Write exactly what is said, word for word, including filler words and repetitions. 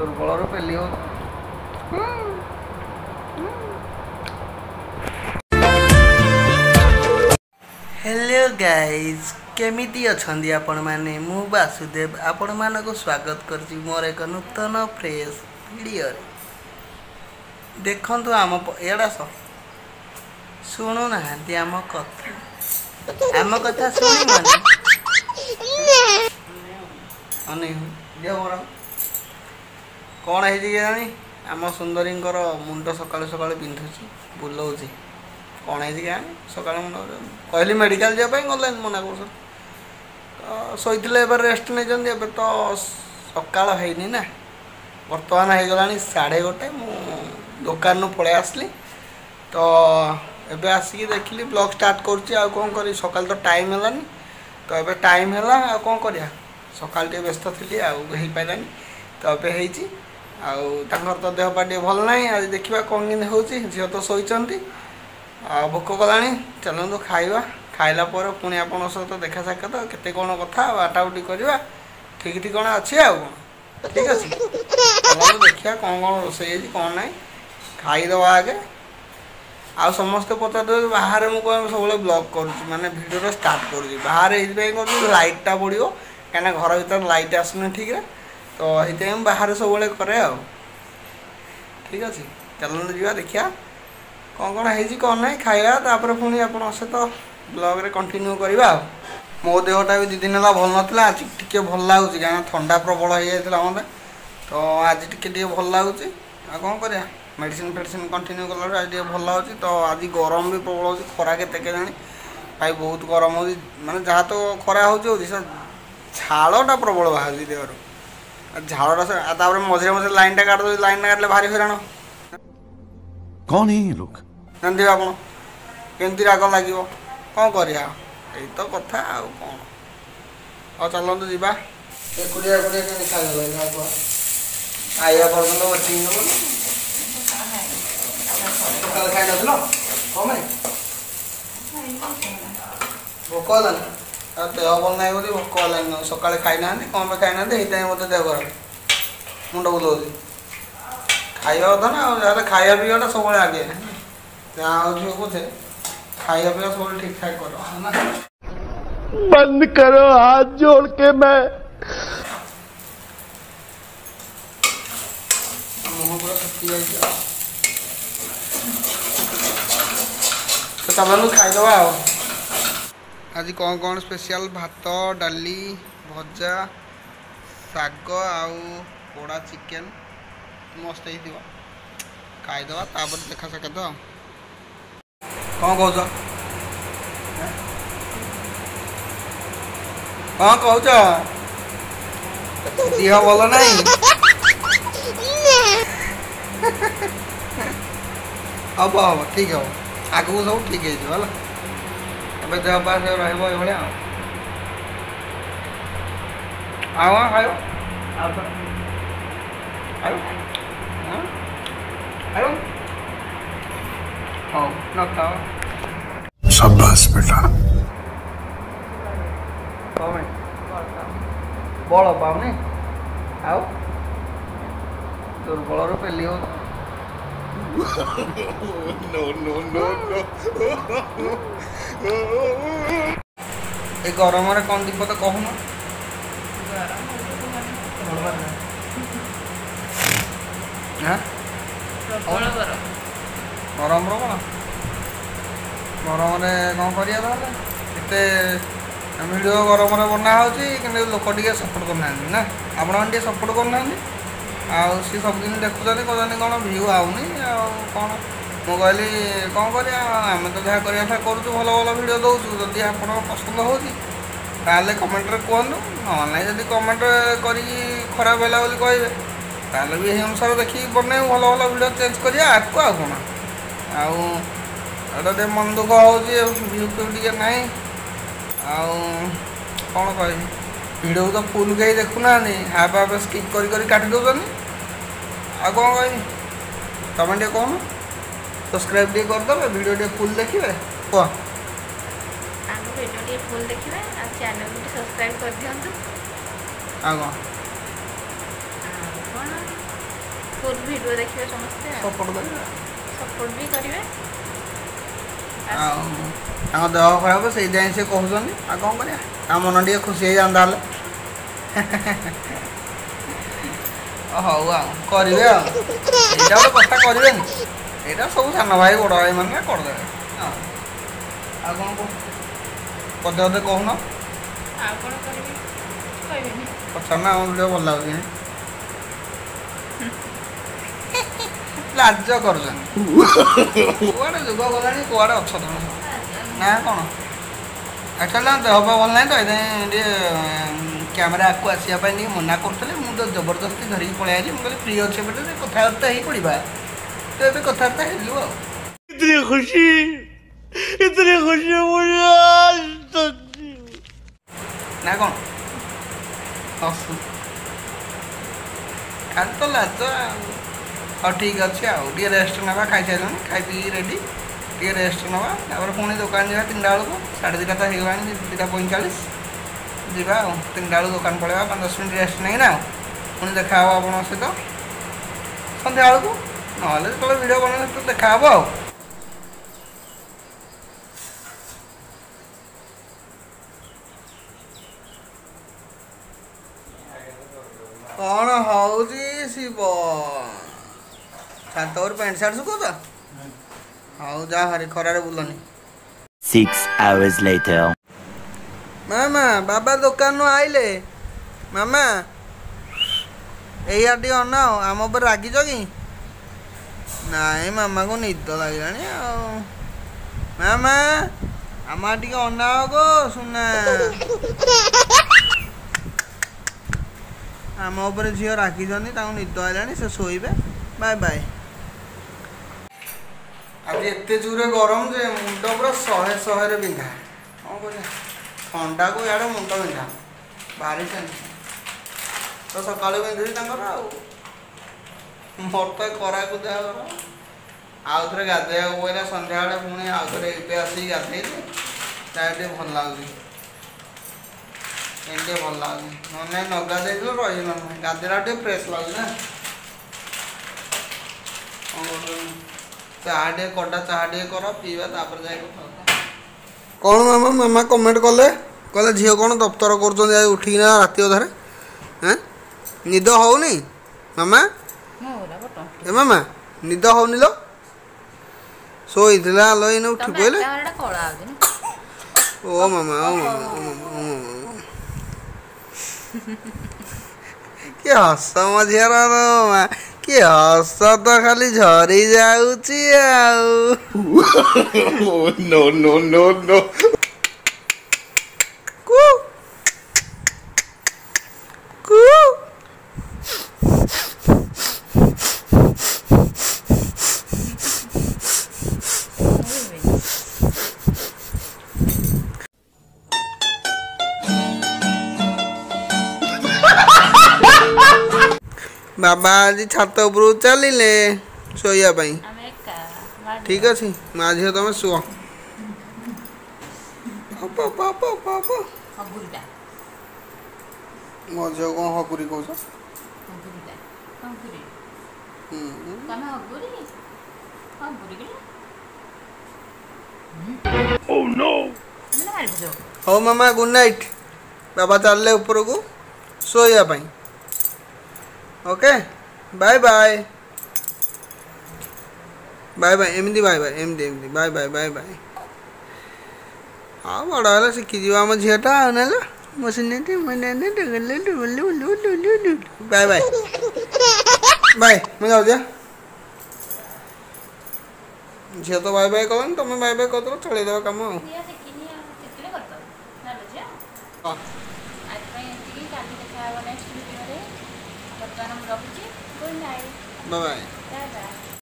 दुर्बल पेली हो हेलो गाइज केमिति अछंदी आपण माने मु वासुदेव आपण मानको स्वागत करछि मोर एक नूतन फ्रेश वीडियो रे देखंतु आम एडा स सुनु नाहंती आम कथा आम कथा सुनि माने अने दियो मोर कोन हे जे जानी आम सुंदरींकर मुंड सकाळ सकाळ बिंधुछि बुलौछि कौन है क्या सकाल मुंड कहली मेडिकल जावाई गले मना कर शोले रेस्ट नहीं तो सकाल है ना बर्तमान हो गला साढ़े गोटे मु दुकान पलि आसली तो एबे आसिक देखली ब्लॉग स्टार्ट कर सकाल तो टाइम है तो ये टाइम है आ कौन कर सकाल टे व्यस्त थी आई पारानी तो ये आउर तो देह पा भल ना आज देखा कौन कि हूँ झील तो शोचती आ भोक कला चलतु खाइबा खाइला पर पुणी आपण सहित देखा साक्षात केते कौन कथा बाटाबुटी करवा ठीक ठिकाना अच्छी आ ठीक अच्छे चलो देखिया कौन कौन रोसे कौन ना खाईदवा आगे आ समस्ते पचार बाहर मुझे सब ब्लॉग कर माने भिडियो स्टार्ट कर बाहर ये लाइटा पड़ो कहीं घर भर लाइट आसुना ठीक है तो ये बाहर सब कै आ ठीक अच्छे चलो जा देखिया कौन कौन है कौन ना खाया तापर पुणी आप सहित ब्लॉग रे कंटिन्यू करवा मो देहटा भी दिन है भल नाला आज टी भल लगुच क्या ठंडा प्रबल हो जाता मत तो आज टी भल लगुच आ कौन कर मेडिसिन फेडिसिन कंटिन्यू कला आज टे भल लगुच तो आज गरम भी प्रबल हो खरा के जानी भाई बहुत गरम हो माने जहाँ तो खरा हो झाड़टा प्रबल बाहर देहर झाड़टा मझे मझे लाइन टा काट लाइन टा काटले भारी हैरान कौन है ये लोग जानते आप केमती राग लगे कौन करा यही तो कथा आउ कौन और चलते जीवा एकुड़िया एकुड़िया के खाई आया कर खाई न कम भोक है देह भल ना भोक है सका खाई ना कम खाई ना ये मत देह खराब मुंड बुलाऊँ खाଇବା କଥା ନା ଆଉ ଯାହେଲେ ଖାଇବା ପିଇବାଟା ସବୁବେଳେ ଆଗେ ଯାହା ହଉଛି ବୋଧେ ଖାଇବା ପିଇବା ସବୁବେଳେ ଠିକ୍ ଠାକ୍ କର ନା बंद करो हाथ जोड़ के मैं मुँह पूरा फटी जाइए तो चलो खाईदवा आ आज कौन कौन स्पेशल भात डाली भजा शाग आउ पोड़ा चिकेन मस्त हो खाईदवा तापर देखा साक्षात कौन कौच कौन कौच देह भल ना हम हम ठीक हम आगू सब ठीक है देह पा रहा आउ खाओ आउ आयो हाँ न खाओ शाबाश बेटा कौन बल पाऊनी आओ दुर्बल पेली हो नो नो नो ए गरम रे कौन दीप तो कहून हाँ गरम गरम कौन गरम कौन करते भिडियो गरम बना हो लोक टे सपोर्ट करना ना आपण सपोर्ट करना आउ सी सबदिन देखुं कहते कौन भ्यू आउनी कौन मु कहली कौन कर आम तो जहाँ करा करूँ भल भल भिड दौचु जदि आप पसंद हो कमेंट कहूँ ना जब कमेंट कर खराब है बोली कहे ताल भी अनुसार देखिए बन भल भल भिड चेंज करा आपको आ कौन आटे मन दुख हो भ्यू फ्यू टे ना कौन कह भिडियो तो फुल कहीं देखुना हाफ हाफ स्किप कर काटी दौरान आ कौन कह तुम टे कौन सब्सक्राइब टे करदे वीडियो टे फुल देखिए कह वीडियो टे फुल देखिए आ चैनल को सब्सक्राइब कर दियंतु आ कौन फुल वीडियो देखिए समस्ते सपोर्ट करेंगे सपोर्ट भी करेंगे ତାଙ୍କ ଦେହ ଖରାପ ସେଇଥିପାଇଁ ସେ କହୁଛନ୍ତି ଆଉ କ'ଣ କରିବା ତା ମନ ଟିକେ ଖୁସି ହେଇଯାନ୍ତା ହେଲେ ହଉ ଆଉ କରିବେ ଆଉ ଏଇଟା ଗୋଟେ କଥା କରିବେନି ଏଇଟା ସବୁ ସାନ ଭାଇ ବଡ଼ ଭାଇ ମାନେ କରିଦେବେ ଆଉ ଆଉ କ'ଣ କହୁ ପଦେ ପଦେ କହୁନ ଆଉ କ'ଣ କରିବି କହିବେନି ପଚାର ନା ଆମର ଟିକେ ଭଲ ଲାଗୁଛି ଲାଜ କରୁଛନ୍ତି କୁଆଡ଼େ ଯୁଗ ଗଲାଣି କୁଆଡ଼େ ଅଛ ତମେ ନା କ'ଣ ଆକ୍ଚୁଆଲି ତାଙ୍କ ଦେହ ପା ଭଲ ନାହିଁ ତ ଏଥିପାଇଁ ଟିକେ କ୍ୟାମେରା ଆଗକୁ ଆସିବା ପାଇଁ ଟିକେ ମନା କରୁଥିଲେ ମୁଁ ତ ଜବରଦସ୍ତି ଧରିକି ପଳେଇ ଆସିଲି ମୁଁ କହିଲି ଫ୍ରି ଅଛି ଏପଟେ କଥାବାର୍ତ୍ତା ହେଇ ପଡ଼ିବା ତ ଏବେ କଥାବାର୍ତ୍ତା ହେଇଲୁ ଆଉ इतनी खुशी इतनी खुशी मुझे आज तक ନା କ'ଣ ହସୁ ଖାଲି ତ ଲାଜ ଆଉ ହଉ ଠିକ୍ ଅଛି ଆଉ ଟିକେ ରେଷ୍ଟ ନେବା ଖାଇସାରିଲୁଣି ଖାଇ ପିଇକି ରେଡ଼ି ଟିକେ ରେଷ୍ଟ ନେବା ତାପରେ ପୁଣି ଦୋକାନ ଯିବା ତିନିଟା ବେଳକୁ ସାଢ଼େ ଦୁଇଟା ତ ହେଇଗଲାଣି ଦୁଇଟା ପଇଁଚାଳିଶ ଯିବା ଆଉ ତିନିଟା ବେଳକୁ ଦୋକାନ ପଳେଇବା ପାଞ୍ଚ ଦଶ ମିନିଟ୍ ରେଷ୍ଟ ନେଇକିନା ଆଉ ପୁଣି ଦେଖା ହେବ ଆପଣଙ୍କ ସହିତ ସନ୍ଧ୍ୟାବେଳକୁ ନହେଲେ ଯେତେବେଳେ ଭିଡ଼ିଓ ବନେଇଲେ ସେତେବେଳେ ଦେଖା ହେବ ଆଉ କ'ଣ ହେଉଛି ଶିବ ଛାତ ଉପରେ ପ୍ୟାଣ୍ଟ ସାର୍ଟ ଶୁଖାଉଛ ହଉ ଯା ହାରି ଖରାରେ ବୁଲନି Six hours later. ମାମା ବାବା ଦୋକାନରୁ ଆଇଲେ ମାମା ଏଇଆ ଟିକେ ଅନାଅ ଆମ ଉପରେ ରାଗିଛ କି ନାଇଁ ମାମାକୁ ନିଦ ଲାଗିଲାଣି ଆଉ ମାମା ଆମ ଟିକେ ଅନାଅ ଗୋ ସୁନା ଆମ ଉପରେ ଝିଅ ରାଗିଛନ୍ତି ତାଙ୍କୁ ନିଦ ଆଇଲାଣି ସେ ଶୋଇବେ ବାଏ ବାଏ ଆଜି ଏତେ ଜୋରେ ଗରମ ଯେ ମୁଣ୍ଡ ପୁରା ଶହେ ଶହେରେ ବିନ୍ଧା କ'ଣ କରିବା ଥଣ୍ଡାକୁ ଇଆଡ଼େ ମୁଣ୍ଡ ବିନ୍ଧା ଭାରି ଟେନସନ୍ ତ ସକାଳୁ ବିନ୍ଧୁଛି ତାଙ୍କର ଆଉ ମୋର ତ ଖରାକୁ ଦେହ ଗରମ ଆଉ ଥରେ ଗାଧୋଇବାକୁ ପଡ଼ିଲା ସନ୍ଧ୍ୟାବେଳେ ପୁଣି ଆଉ ଥରେ ଏବେ ଆସିକି ଗାଧୋଇଲି ତାହା ଟିକେ ଭଲ ଲାଗୁଛି ଏମିତି ଟିକେ ଭଲ ଲାଗୁଛି ନହେଲେ ନ ଗାଧୋଇଥିଲେ ରହିଗଲା ଗାଧୋଇଲା ଟିକେ ଫ୍ରେଶ୍ ଲାଗୁଛି ନା କ'ଣ କରୁଛନ୍ତି ଚାହା ଟିକେ କଡ଼ା ଚାହା ଟିକେ କର ପିଇବା ତାପରେ ଯାଇ କଥା କ'ଣ ମାମା ମାମା କମେଣ୍ଟ କଲେ କହିଲେ ଝିଅ କ'ଣ ଦପ୍ତର କରୁଛନ୍ତି ଆଜି ଉଠିକିନା ରାତି ଅଧାରେ ହଁ ନିଦ ହେଉନି ମାମା ଏ ମାମା ନିଦ ହେଉନି ଲୋ ଶୋଇଥିଲା ଆଲୋ ଏଇନେ ଉଠି ପଡ଼ିଲେ ଓ ମାମା ଓ ମାମା ଓ ମାମା ଓ ମାମା କି ହସ ମୋ ଝିଅର କି ହସ ତ ଖାଲି ଝରି ଯାଉଛି ଆଉ no no no no କୁ କୁ ବାବା ଆଜି ଛାତ ଉପରକୁ ଚାଲିଲେ ଶୋଇବା ପାଇଁ ଠିକ୍ ଅଛି ମା ଝିଅ ତମେ ଶୁଅ ମୋ ଝିଅ କ'ଣ ହଗୁରି କହୁଛ ହଉ ମାମା ଗୁଡ୍ ନାଇଟ୍ ବାବା ଚାଲିଲେ ଉପରକୁ ଶୋଇବା ପାଇଁ okay bye bye bye bye एमती बाय बाय एमती एमती बाय बाय बाय बाय हाँ बड़ा है शिखीज आम झीटा ना बाय बाय बाय मैं जाऊँ झील तो बाय बाय कल तुम बाय बाय कर चलदेव कम बाय बाय।